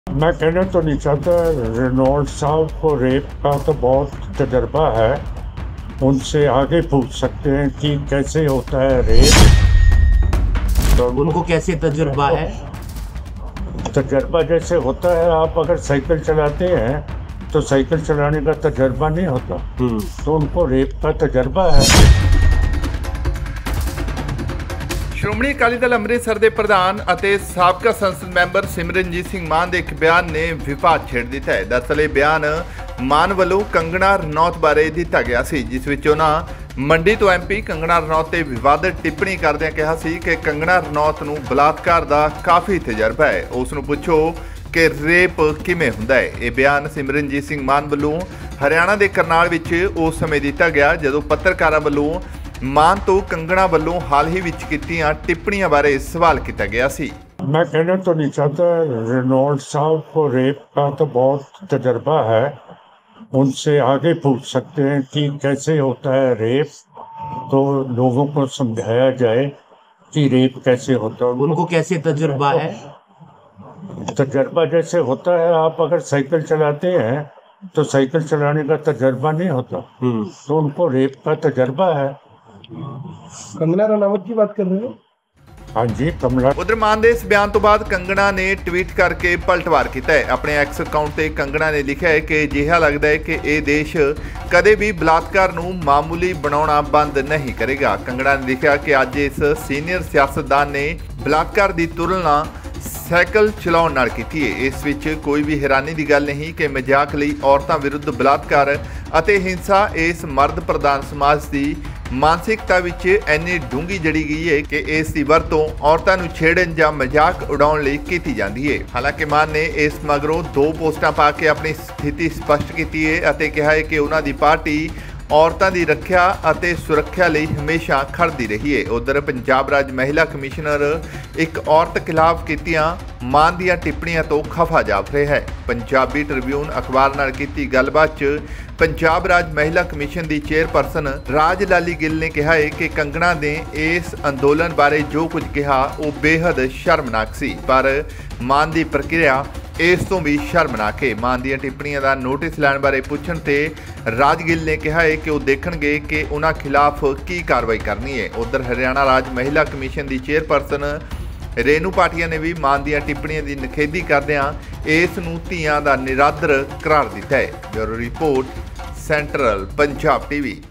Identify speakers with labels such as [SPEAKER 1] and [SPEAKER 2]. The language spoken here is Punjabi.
[SPEAKER 1] मैं कहना तो नहीं चाहता। रेनॉल्ड साहब को रेप का तो बहुत तजर्बा है, उनसे आगे पूछ सकते हैं कि कैसे होता है रेप।
[SPEAKER 2] तो उनको कैसे तजुर्बा है?
[SPEAKER 1] तजर्बा जैसे होता है, आप अगर साइकिल चलाते हैं तो साइकिल चलाने का तजर्बा नहीं होता, तो उनको रेप का तजर्बा है।
[SPEAKER 3] ਸ਼੍ਰੋਮਣੀ ਅਕਾਲੀ ਦਲ ਅੰਮ੍ਰਿਤਸਰ ਦੇ ਪ੍ਰਧਾਨ ਅਤੇ ਸਾਬਕਾ ਸੰਸਦ ਮੈਂਬਰ ਸਿਮਰਨਜੀਤ ਸਿੰਘ ਮਾਨ ਦੇ ਇੱਕ ਬਿਆਨ ਨੇ ਵਿਵਾਦ ਛੇੜ ਦਿੱਤਾ ਹੈ। ਦਰਅਸਲ ਇਹ ਬਿਆਨ ਮਾਨ ਵੱਲੋਂ ਕੰਗਣਾ ਰਣੌਤ ਬਾਰੇ ਦਿੱਤਾ ਗਿਆ ਸੀ, ਜਿਸ ਵਿੱਚ ਉਹਨਾਂ ਮੰਡੀ ਤੋਂ ਐਮਪੀ ਕੰਗਣਾ ਰਣੌਤ ਤੇ ਵਿਵਾਦਤ ਟਿੱਪਣੀ ਕਰਦਿਆਂ ਕਿਹਾ ਸੀ ਕਿ ਕੰਗਣਾ ਰਣੌਤ ਨੂੰ ਬਲਾਤਕਾਰ ਦਾ ਕਾਫੀ ਤਜਰਬਾ ਹੈ, ਉਸ ਨੂੰ ਪੁੱਛੋ ਕਿ ਰੇਪ ਕਿਵੇਂ ਹੁੰਦਾ ਹੈ। ਇਹ ਬਿਆਨ ਸਿਮਰਨਜੀਤ ਸਿੰਘ ਮਾਨ ਵੱਲੋਂ ਹਰਿਆਣਾ ਦੇ ਕਰਨਾਲ ਵਿੱਚ ਉਸ ਸਮੇਂ ਦਿੱਤਾ ਗਿਆ ਜਦੋਂ ਪੱਤਰਕਾਰਾਂ ਵੱਲੋਂ ਮਾਨ ਤੋਂ ਕੰਗਣਾ ਵੱਲੋਂ ਹਾਲ ਹੀ ਵਿੱਚ ਕੀਤੀਆਂ ਟਿੱਪਣੀਆਂ ਬਾਰੇ ਸਵਾਲ ਕੀਤਾ ਗਿਆ ਸੀ।
[SPEAKER 1] मैं कहना तो नहीं चाहता। रेनॉल्ड साहब को रेप का तो बहुत तजर्बा है, उनसे आगे पूछ सकते हैं कि कैसे होता है रेप, तो लोगों को समझाया जाए कि रेप कैसे होता है।
[SPEAKER 2] उनको कैसे तजुर्बा है?
[SPEAKER 1] तजर्बा जैसे होता है, आप अगर साइकिल चलाते हैं तो साइकिल चलाने का तजर्बा नहीं होता, तो उनको रेप का तजर्बा है।
[SPEAKER 4] कंगना रनावत की बात कर रहे हो?
[SPEAKER 1] हाँ जी, कमला।
[SPEAKER 3] ਉਧਰ ਮਾਨ ਦੇ ਇਸ ਬਿਆਨ ਤੋਂ ਬਾਅਦ ਕੰਗਣਾ ਨੇ ਟਵੀਟ ਕਰਕੇ ਪਲਟਵਾਰ ਕੀਤਾ ਹੈ। ਆਪਣੇ ਐਕਸ ਅਕਾਊਂਟ ਤੇ ਕੰਗਣਾ ਨੇ ਲਿਖਿਆ ਹੈ ਕਿ ਅਜਿਹਾ ਲੱਗਦਾ ਹੈ ਕਿ ਇਹ ਦੇਸ਼ ਕਦੇ ਵੀ ਬਲਾਤਕਾਰ ਨੂੰ ਮਾਮੂਲੀ ਬਣਾਉਣਾ ਬੰਦ ਨਹੀਂ ਕਰੇਗਾ। ਕੰਗਣਾ ਨੇ ਲਿਖਿਆ ਕਿ ਅੱਜ ਇਸ ਸੀਨੀਅਰ ਸਿਆਸਤਦਾਨ ਨੇ ਬਲਾਤਕਾਰ ਦੀ ਤੁਲਨਾ ਸਾਈਕਲ ਚਲਾਉਣ ਨਾਲ ਕੀਤੀ ਹੈ। ਇਸ ਵਿੱਚ ਕੋਈ ਵੀ ਹੈਰਾਨੀ ਦੀ ਗੱਲ ਨਹੀਂ ਕਿ ਮਜ਼ਾਕ ਲਈ ਔਰਤਾਂ ਵਿਰੁੱਧ ਬਲਾਤਕਾਰ ਅਤੇ ਹਿੰਸਾ ਇਸ ਮਰਦ ਪ੍ਰਧਾਨ ਸਮਾਜ ਦੀ ਮਾਨਸਿਕਤਾ ਵਿੱਚ ਇੰਨੀ ਡੂੰਘੀ ਜੜੀ ਗਈ ਹੈ ਕਿ ਇਸ ਦੀ ਵਰਤੋਂ ਔਰਤਾਂ ਨੂੰ ਛੇੜਨ ਜਾਂ ਮਜ਼ਾਕ ਉਡਾਉਣ ਲਈ ਕੀਤੀ ਜਾਂਦੀ ਹੈ। ਹਾਲਾਂਕਿ ਮਾਨ ਨੇ ਇਸ ਮਗਰੋਂ 2 ਪੋਸਟਾਂ ਪਾ ਕੇ ਆਪਣੀ ਸਥਿਤੀ ਸਪਸ਼ਟ ਕੀਤੀ ਹੈ ਅਤੇ ਕਿਹਾ ਹੈ ਕਿ ਉਹਨਾਂ ਦੀ ਪਾਰਟੀ ਔਰਤਾਂ ਦੀ ਰੱਖਿਆ ਅਤੇ ਸੁਰੱਖਿਆ ਲਈ ਹਮੇਸ਼ਾ ਖੜਦੀ ਰਹੀ ਹੈ। ਉਧਰ ਪੰਜਾਬ ਰਾਜ ਮਹਿਲਾ ਕਮਿਸ਼ਨਰ ਇੱਕ ਔਰਤ ਖਿਲਾਫ ਕੀਤੀਆਂ ਮਾਨ ਦੀਆਂ ਟਿੱਪਣੀਆਂ ਤੋਂ ਖਫਾ ਜਾਪ ਰਿਹਾ ਹੈ। ਪੰਜਾਬੀ ਟ੍ਰਿਬਿਊਨ ਅਖਬਾਰ ਨਾਲ ਕੀਤੀ ਗੱਲਬਾਤ 'ਚ ਪੰਜਾਬ ਰਾਜ ਮਹਿਲਾ ਕਮਿਸ਼ਨ ਦੀ ਚੇਅਰਪਰਸਨ ਰਾਜ ਲਾਲੀ ਗਿੱਲ ਨੇ ਕਿਹਾ ਹੈ ਕਿ ਕੰਗਣਾ ਨੇ ਇਸ ਅੰਦੋਲਨ ਬਾਰੇ ਜੋ ਕੁਝ ਕਿਹਾ ਉਹ ਬੇਹੱਦ ਸ਼ਰਮਨਾਕ ਸੀ, ਪਰ ਮਾਨ ਦੀ ਪ੍ਰਕਿਰਿਆ ਇਸ ਤੋਂ ਵੀ ਸ਼ਰਮਨਾਕ ਹੈ। ਮਾਨ ਦੀਆਂ ਟਿੱਪਣੀਆਂ ਦਾ ਨੋਟਿਸ ਲੈਣ ਬਾਰੇ ਪੁੱਛਣ ਤੇ ਰਾਜ ਗਿੱਲ ਨੇ ਕਿਹਾ ਹੈ ਕਿ ਉਹ ਦੇਖਣਗੇ ਕਿ ਉਹਨਾਂ ਖਿਲਾਫ ਕੀ ਕਾਰਵਾਈ ਕਰਨੀ ਹੈ। ਉਧਰ ਹਰਿਆਣਾ ਰਾਜ ਮਹਿਲਾ ਕਮਿਸ਼ਨ ਦੀ ਚੇਅਰਪਰਸਨ ਰੇਨੂ ਪਾਟੀਆ ਨੇ ਵੀ ਮਾਨ ਦੀਆਂ ਟਿੱਪਣੀਆਂ ਦੀ ਨਿਖੇਧੀ ਕਰਦਿਆਂ ਇਸ ਨੂੰ ਧੀਆਂ ਦਾ ਨਿਰਾਦਰ ਕਰਾਰ ਦਿੱਤਾ ਹੈ। Bureau report, central Punjab TV.